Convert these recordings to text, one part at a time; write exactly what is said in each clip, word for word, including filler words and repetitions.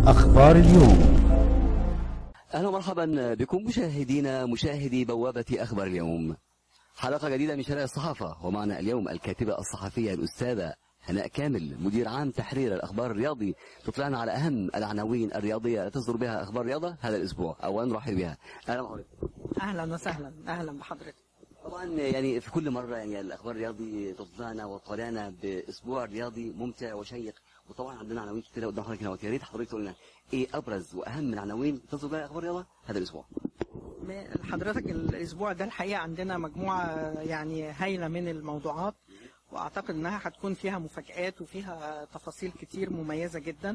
أخبار اليوم. أهلا ومرحبا بكم مشاهدينا مشاهدي بوابة أخبار اليوم. حلقة جديدة من شارع الصحافة، ومعنا اليوم الكاتبة الصحفية الأستاذة هناء كامل، مدير عام تحرير الأخبار الرياضي، تطلعنا على أهم العناوين الرياضية التي تصدر بها أخبار الرياضة هذا الأسبوع. أولا نرحب بها. أهلا بحضرتك. أهلا وسهلا، أهلا بحضرتك. طبعا يعني في كل مرة يعني الأخبار الرياضي تطلعنا وطلعنا بأسبوع رياضي ممتع وشيق، وطبعا عندنا عناوين كثيرة قدام حضرتك هنا، يا ريت حضرتك تقول لنا إيه أبرز وأهم العناوين تصدر بها أخبار الرياضة هذا الأسبوع. حضرتك الأسبوع ده الحقيقة عندنا مجموعة يعني هايلة من الموضوعات، وأعتقد إنها هتكون فيها مفاجآت وفيها تفاصيل كتير مميزة جدا.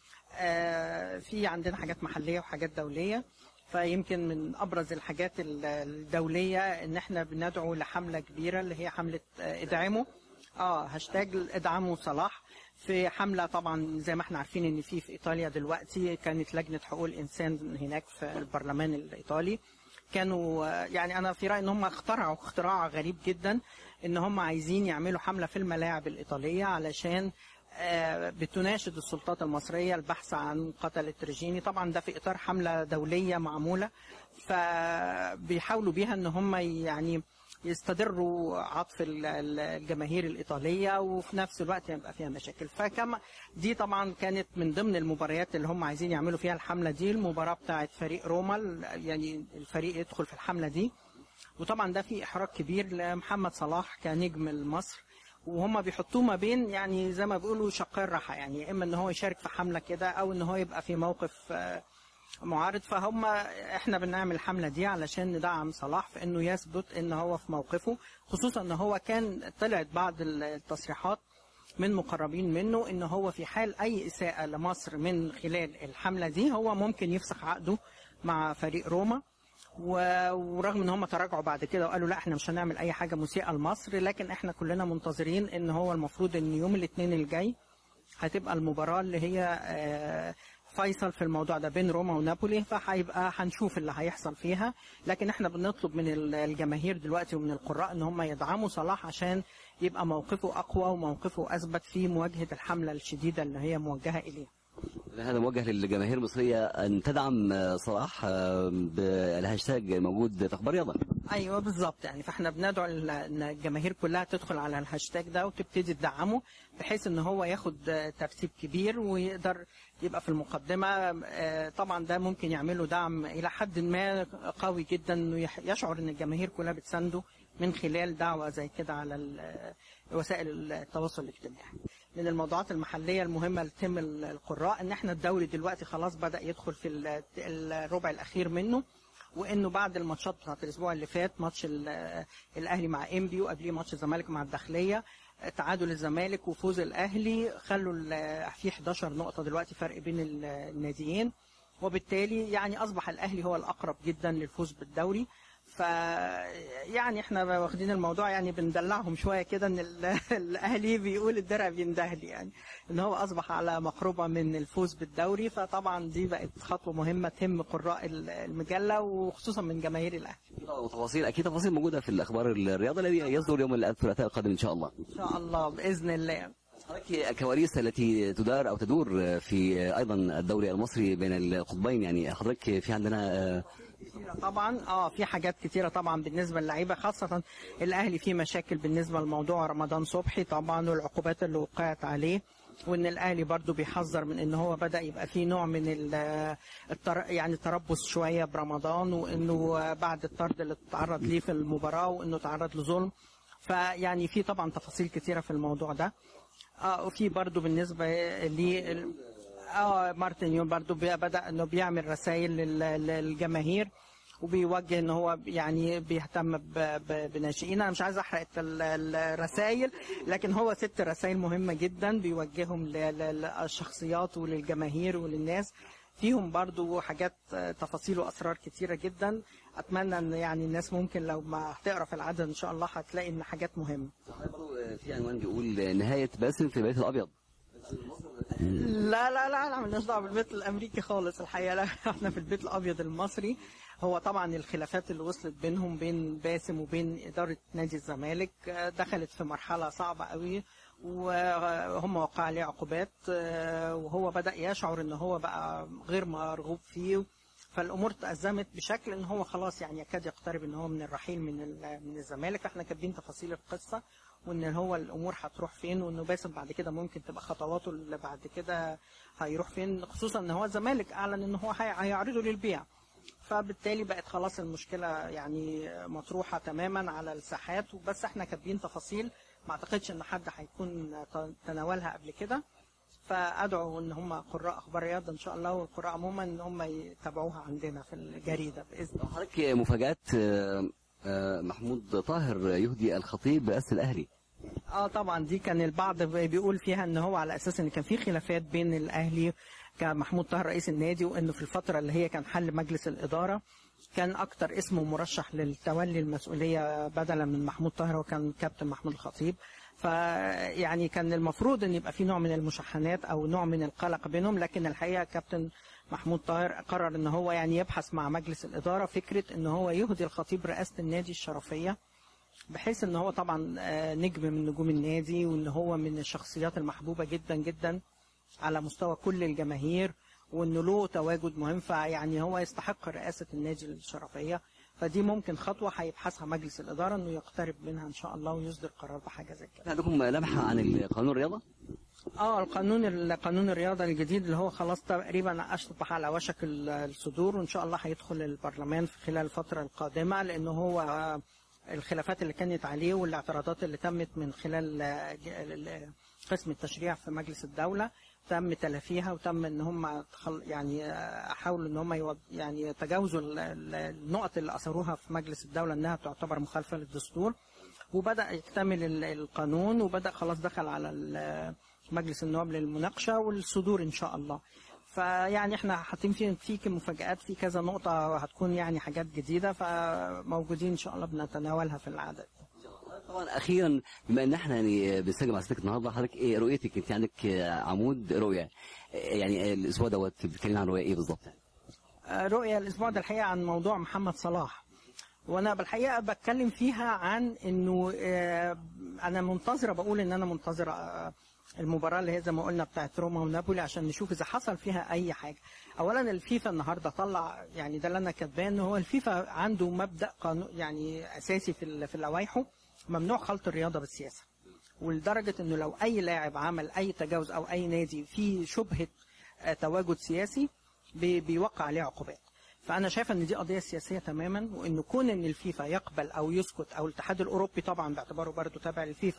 في عندنا حاجات محلية وحاجات دولية، فيمكن من أبرز الحاجات الدولية إن إحنا بندعو لحملة كبيرة اللي هي حملة ادعموا اه هاشتاج ادعموا صلاح. في حملة طبعا زي ما احنا عارفين ان في في ايطاليا دلوقتي كانت لجنة حقوق الانسان هناك في البرلمان الايطالي، كانوا يعني انا في رأيي ان هم اخترعوا اختراع غريب جدا، ان هم عايزين يعملوا حملة في الملاعب الايطالية علشان بتناشد السلطات المصرية البحث عن قتلة ريجيني. طبعا ده في اطار حملة دولية معمولة، فبيحاولوا بيها ان هم يعني يستدروا عطف الجماهير الإيطالية وفي نفس الوقت يبقى فيها مشاكل. فكما دي طبعا كانت من ضمن المباريات اللي هم عايزين يعملوا فيها الحملة دي، المباراة بتاعت فريق روما، يعني الفريق يدخل في الحملة دي. وطبعا ده في إحراج كبير لمحمد صلاح كنجم مصر، وهم بيحطوه ما بين يعني زي ما بيقولوا شقي الراحة، يعني إما إن هو يشارك في حملة كده أو إن هو يبقى في موقف معارض. فهم احنا بنعمل الحمله دي علشان ندعم صلاح في انه يثبت ان هو في موقفه، خصوصا ان هو كان طلعت بعض التصريحات من مقربين منه ان هو في حال اي اساءه لمصر من خلال الحمله دي هو ممكن يفسخ عقده مع فريق روما. ورغم ان هم تراجعوا بعد كده وقالوا لا احنا مش هنعمل اي حاجه مسيئه لمصر، لكن احنا كلنا منتظرين ان هو المفروض ان يوم الاثنين الجاي هتبقى المباراه اللي هي آه فيصل في الموضوع ده بين روما ونابولي، فهيبقى هنشوف اللي هيحصل فيها. لكن احنا بنطلب من الجماهير دلوقتي ومن القراء ان هم يدعموا صلاح عشان يبقى موقفه اقوى وموقفه اثبت في مواجهه الحمله الشديده اللي هي موجهه اليه. هذا موجه للجماهير المصريه ان تدعم صلاح بالهاشتاج موجود في اخبار رياضه. ايوه بالظبط، يعني فاحنا بندعو ان الجماهير كلها تدخل على الهاشتاج ده وتبتدي تدعمه بحيث ان هو ياخد ترتيب كبير ويقدر يبقى في المقدمه. طبعا ده ممكن يعمله دعم الى حد ما قوي جدا، انه يشعر ان الجماهير كلها بتسانده من خلال دعوه زي كده على وسائل التواصل الاجتماعي. من الموضوعات المحليه المهمه اللي تهم القراء ان احنا الدوري دلوقتي خلاص بدا يدخل في الربع الاخير منه، وانه بعد الماتشات بتاعت الاسبوع اللي فات ماتش الاهلي مع انبي وقبليه ماتش الزمالك مع الداخليه، تعادل الزمالك وفوز الاهلي خلوا في احداشر نقطه دلوقتي فرق بين الناديين، وبالتالي يعني اصبح الاهلي هو الاقرب جدا للفوز بالدوري. ف يعني احنا واخدين الموضوع يعني بندلعهم شويه كده ان الاهلي بيقول الدرع بيندهلي، يعني ان هو اصبح على مقربه من الفوز بالدوري. فطبعا دي بقت خطوه مهمه تهم قراء المجله وخصوصا من جماهير الاهلي. وتفاصيل اكيد تفاصيل موجوده في الاخبار الرياضه الذي يصدر يوم الثلاثاء القادم ان شاء الله. ان شاء الله باذن الله. الكواليس التي تدار او تدور في ايضا الدوري المصري بين القطبين، يعني حضرتك في عندنا كتيرة طبعا اه في حاجات كتيرة طبعا بالنسبة للعيبة، خاصة الاهلي في مشاكل بالنسبة لموضوع رمضان صبحي طبعا والعقوبات اللي وقعت عليه، وان الاهلي برضو بيحذر من ان هو بدأ يبقى فيه نوع من التر... يعني التربص شوية برمضان، وانه بعد الطرد اللي تعرض ليه في المباراة وانه تعرض لظلم. فيعني في طبعا تفاصيل كتيرة في الموضوع ده. اه وفي برضو بالنسبة لي اه مارتن يون برضو بدأ انه بيعمل رسائل للجماهير وبيوجه ان هو يعني بيهتم بناشئين. انا مش عايز احرق الرسائل، لكن هو ست رسائل مهمة جدا بيوجههم للشخصيات وللجماهير وللناس، فيهم برضو حاجات تفاصيل واسرار كتيرة جدا. اتمنى ان يعني الناس ممكن لو ما هتقرا في العدد ان شاء الله هتلاقي ان حاجات مهمة. في عنوان بيقول نهاية باسم في البيت الابيض. لا لا لا لا مالناش دعوه بالبيت الامريكي خالص الحقيقه، لا احنا في البيت الابيض المصري. هو طبعا الخلافات اللي وصلت بينهم بين باسم وبين اداره نادي الزمالك دخلت في مرحله صعبه قوي، وهم وقع عليه عقوبات، وهو بدأ يشعر ان هو بقى غير مرغوب فيه، فالامور تأزمت بشكل ان هو خلاص يعني يكاد يقترب ان هو من الرحيل من من الزمالك. احنا كاتبين تفاصيل القصه وان هو الامور هتروح فين، وانه باسم بعد كده ممكن تبقى خطواته اللي بعد كده هيروح فين، خصوصا ان هو الزمالك اعلن ان هو هيعرضه للبيع. فبالتالي بقت خلاص المشكله يعني مطروحه تماما على الساحات، وبس احنا كاتبين تفاصيل ما اعتقدش ان حد هيكون تناولها قبل كده. فادعو ان هم قراء اخبار رياضه ان شاء الله والقراء عموما ان هم يتابعوها عندنا في الجريده باذن الله. حضرتك مفاجات محمود طاهر يهدي الخطيب رئاسه الاهلي. اه طبعا دي كان البعض بيقول فيها ان هو على اساس ان كان في خلافات بين الاهلي كمحمود طاهر رئيس النادي، وانه في الفتره اللي هي كان حل مجلس الاداره كان اكتر اسمه مرشح للتولي المسؤوليه بدلا من محمود طاهر وكان كابتن محمود الخطيب. فيعني كان المفروض ان يبقى في نوع من المشاحنات او نوع من القلق بينهم، لكن الحقيقه كابتن محمود طاهر قرر ان هو يعني يبحث مع مجلس الاداره فكره ان هو يهدي الخطيب رئاسه النادي الشرفيه، بحيث ان هو طبعا نجم من نجوم النادي، وان هو من الشخصيات المحبوبه جدا جدا على مستوى كل الجماهير، وانه له تواجد مهم، فيعني هو يستحق رئاسه النادي الشرفيه. فدي ممكن خطوه هيبحثها مجلس الاداره انه يقترب منها ان شاء الله ويصدر قرار بحاجه زي كده. عندكم لمحه عن قانون الرياضه؟ اه القانون قانون الرياضه الجديد اللي هو خلاص تقريبا اصبح على وشك الصدور، وان شاء الله هيدخل البرلمان في خلال الفتره القادمه، لانه هو الخلافات اللي كانت عليه والاعتراضات اللي تمت من خلال قسم التشريع في مجلس الدوله تم تلافيها، وتم ان هم يعني حاولوا ان هم يعني يتجاوزوا النقط اللي اثروها في مجلس الدوله انها تعتبر مخالفه للدستور، وبدا يكتمل القانون وبدا خلاص دخل على مجلس النواب للمناقشه والصدور ان شاء الله. فيعني احنا حاطين فيه فيك مفاجآت في كذا نقطه هتكون يعني حاجات جديده، فموجودين ان شاء الله بنتناولها في العدد. طبعا اخيرا بما ان احنا يعني بنسجل مع سيادتك النهارده، حضرتك ايه رؤيتك؟ انت عندك عمود رؤيه، يعني الاسبوع دوت بتتكلم عن رؤيه ايه بالظبط؟ رؤيه الاسبوع ده الحقيقه عن موضوع محمد صلاح، وانا بالحقيقه بتكلم فيها عن انه انا منتظره، بقول ان انا منتظره المباراه اللي هي زي ما قلنا بتاعت روما ونابولي عشان نشوف اذا حصل فيها اي حاجه. اولا الفيفا النهارده طلع يعني ده اللي انا كاتباه، ان هو الفيفا عنده مبدا قانون يعني اساسي في في لوائحه ممنوع خلط الرياضه بالسياسه، ولدرجه انه لو اي لاعب عمل اي تجاوز او اي نادي فيه شبهه تواجد سياسي بيوقع عليه عقوبات. فانا شايفه ان دي قضيه سياسيه تماما، وانه كون ان الفيفا يقبل او يسكت او الاتحاد الاوروبي طبعا باعتباره برضه تابع للفيفا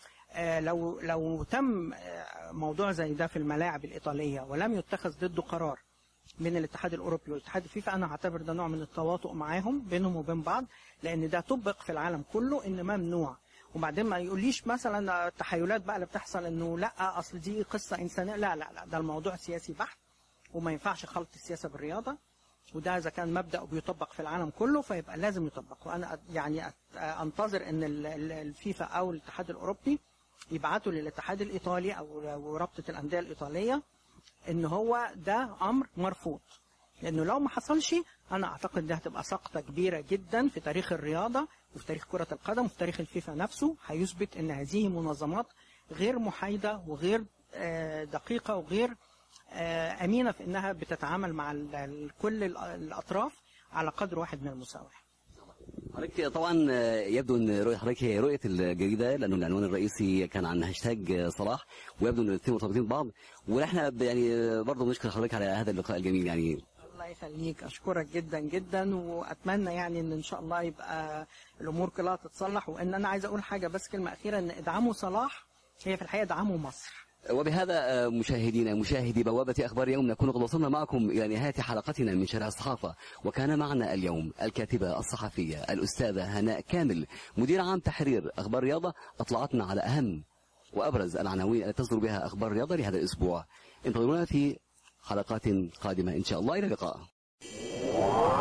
لو لو تم موضوع زي ده في الملاعب الايطاليه ولم يتخذ ضده قرار من الاتحاد الاوروبي والاتحاد الفيفا، انا هعتبر ده نوع من التواطؤ معاهم بينهم وبين بعض، لان ده طبق في العالم كله ان ممنوع. وبعدين ما يقوليش مثلا التحيلات بقى اللي بتحصل انه لا اصل دي قصه انسانيه، لا لا لا ده الموضوع سياسي بحت، وما ينفعش خلط السياسه بالرياضه، وده اذا كان مبدا بيطبق في العالم كله فيبقى لازم يطبق. وانا يعني انتظر ان الفيفا او الاتحاد الاوروبي يبعتوا للاتحاد الايطالي او رابطه الانديه الايطاليه ان هو ده امر مرفوض، لانه لو ما حصلش انا اعتقد ده هتبقى سقطه كبيره جدا في تاريخ الرياضه وفي تاريخ كره القدم وفي تاريخ الفيفا نفسه، هيثبت ان هذه منظمات غير محايده وغير دقيقه وغير امينه في انها بتتعامل مع كل الاطراف على قدر واحد من المساواه. حضرتك طبعا يبدو ان رؤيه حضرتك هي رؤيه الجريده، لانه العنوان الرئيسي كان عن هاشتاج صلاح، ويبدو ان الاثنين مرتبطين ببعض، واحنا يعني برضه بنشكر حضرتك على هذا اللقاء الجميل. يعني الله يخليك، اشكرك جدا جدا، واتمنى يعني ان ان شاء الله يبقى الامور كلها تتصلح. وان انا عايز اقول حاجه بس كلمه اخيره، ان ادعموا صلاح هي في الحقيقه ادعموا مصر. وبهذا مشاهدينا مشاهدي بوابة أخبار اليوم نكون قد وصلنا معكم إلى نهاية حلقتنا من شارع الصحافة، وكان معنا اليوم الكاتبة الصحفية الأستاذة هناء كامل مدير عام تحرير أخبار الرياضة، أطلعتنا على أهم وأبرز العناوين التي تصدر بها أخبار الرياضة لهذا الأسبوع. انتظرونا في حلقات قادمة إن شاء الله، إلى اللقاء.